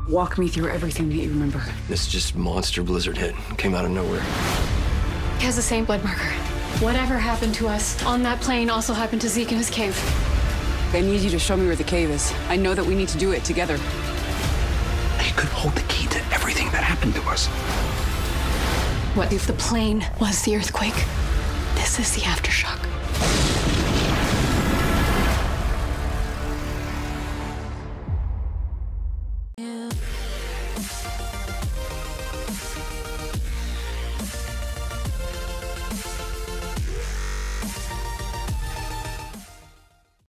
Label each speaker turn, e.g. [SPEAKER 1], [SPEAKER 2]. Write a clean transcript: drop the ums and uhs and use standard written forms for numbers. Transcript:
[SPEAKER 1] Walk me through everything that you remember.
[SPEAKER 2] This just monster blizzard hit. Came out of nowhere.
[SPEAKER 3] He has the same blood marker. Whatever happened to us on that plane also happened to Zeke in his cave.
[SPEAKER 1] I need you to show me where the cave is. I know that we need to do it together.
[SPEAKER 4] He could hold the key to everything that happened to us.
[SPEAKER 3] What if the plane was the earthquake? This is the aftershock.